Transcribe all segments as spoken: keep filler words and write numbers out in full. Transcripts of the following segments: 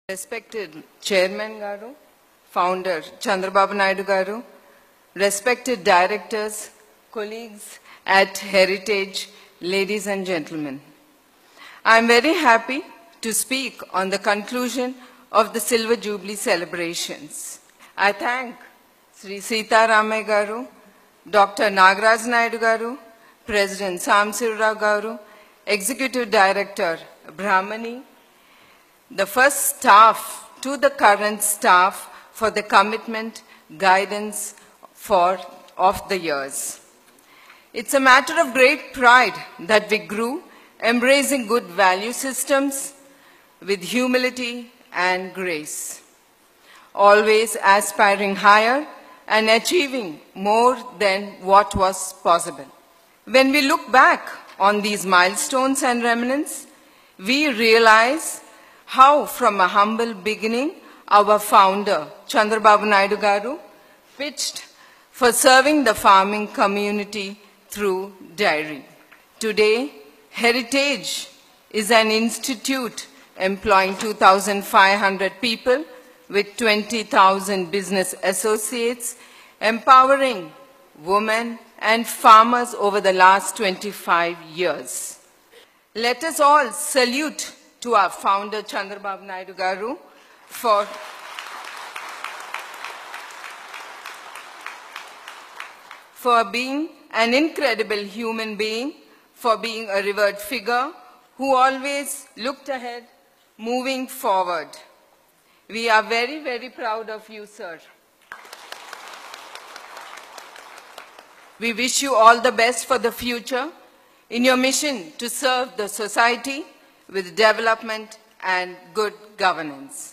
Respected Chairman Garu, Founder Chandrababu Naidu Garu, respected directors, colleagues at Heritage, ladies and gentlemen. I am very happy to speak on the conclusion of the Silver Jubilee celebrations. I thank Sri Sita Ramaya Garu, Doctor Nagaraj Naidu Garu, President Samsirurao Garu, Executive Director Brahmani, the first staff to the current staff for the commitment, guidance for of the years. It's a matter of great pride that we grew, embracing good value systems with humility and grace, always aspiring higher and achieving more than what was possible. When we look back on these milestones and remnants, we realize how from a humble beginning, our founder, Chandrababu Naidu Garu, pitched for serving the farming community through dairy. Today, Heritage is an institute employing two thousand five hundred people with twenty thousand business associates, empowering women and farmers over the last twenty-five years. Let us all salute to our founder, Chandrababu Naidu Garu, for, for being an incredible human being, for being a revered figure who always looked ahead, moving forward. We are very, very proud of you, sir. We wish you all the best for the future in your mission to serve the society with development and good governance.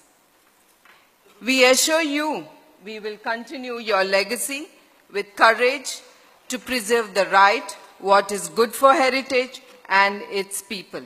We assure you we will continue your legacy with courage to preserve the right, what is good for Heritage and its people.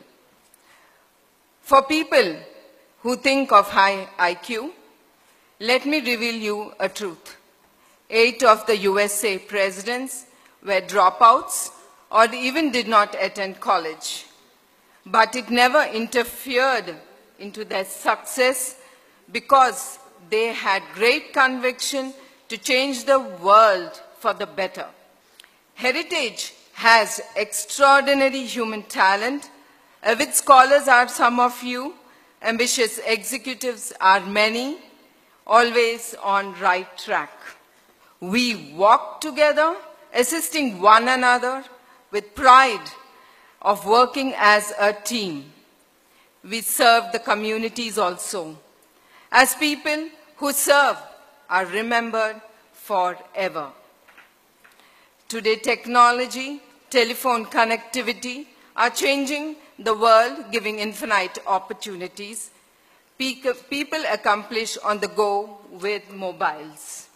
For people who think of high I Q, let me reveal you a truth. Eight of the U S A presidents were dropouts or even did not attend college. But it never interfered into their success because they had great conviction to change the world for the better. Heritage has extraordinary human talent. Avid scholars are some of you. Ambitious executives are many, always on right track. We walk together, assisting one another with pride of working as a team. We serve the communities also. As people who serve are remembered forever. Today, technology, telephone connectivity are changing the world, giving infinite opportunities. People accomplish on the go with mobiles.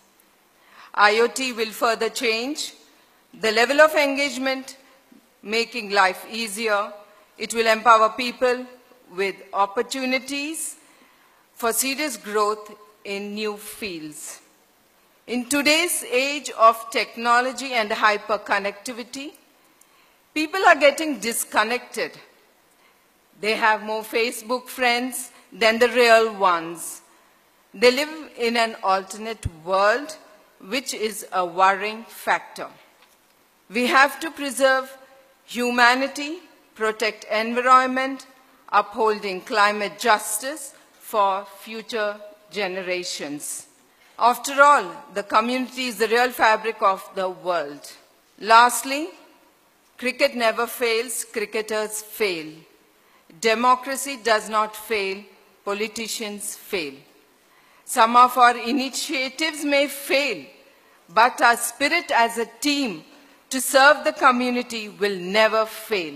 IoT will further change the level of engagement, making life easier. It will empower people with opportunities for serious growth in new fields. In today's age of technology and hyperconnectivity, people are getting disconnected. They have more Facebook friends than the real ones. They live in an alternate world, which is a worrying factor. We have to preserve humanity, protect environment, upholding climate justice for future generations. After all, the community is the real fabric of the world. Lastly, cricket never fails, cricketers fail. Democracy does not fail, politicians fail. Some of our initiatives may fail, but our spirit as a team to serve the community will never fail.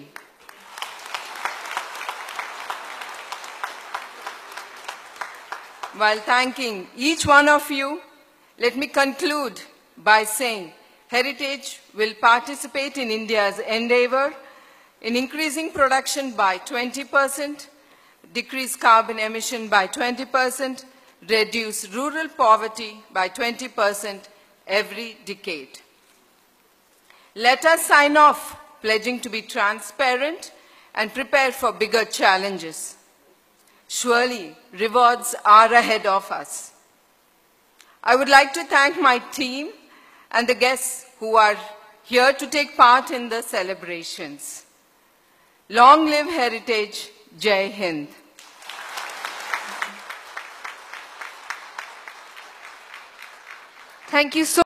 While thanking each one of you, let me conclude by saying Heritage will participate in India's endeavor in increasing production by twenty percent, decrease carbon emission by twenty percent, reduce rural poverty by twenty percent every decade. Let us sign off, pledging to be transparent and prepared for bigger challenges. Surely, rewards are ahead of us. I would like to thank my team and the guests who are here to take part in the celebrations. Long live heritage, Jai Hind. Thank you so